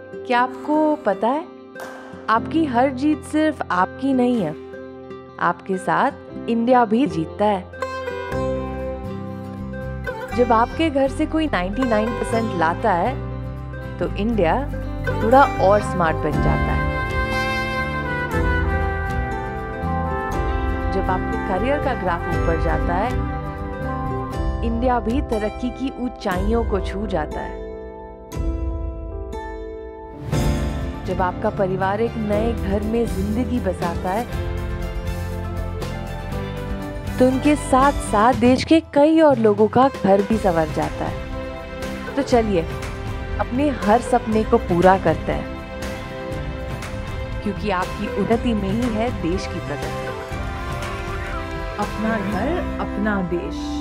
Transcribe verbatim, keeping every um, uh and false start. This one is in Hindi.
क्या आपको पता है, आपकी हर जीत सिर्फ आपकी नहीं है, आपके साथ इंडिया भी जीतता है। जब आपके घर से कोई निन्यानवे परसेंट लाता है, तो इंडिया थोड़ा और स्मार्ट बन जाता है। जब आपके करियर का ग्राफ ऊपर जाता है, इंडिया भी तरक्की की ऊंचाइयों को छू जाता है। जब आपका परिवार एक नए घर में जिंदगी बसाता है, तो उनके साथ साथ देश के कई और लोगों का घर भी संवर जाता है। तो चलिए अपने हर सपने को पूरा करते हैं, क्योंकि आपकी उन्नति में ही है देश की प्रगति। अपना घर, अपना देश।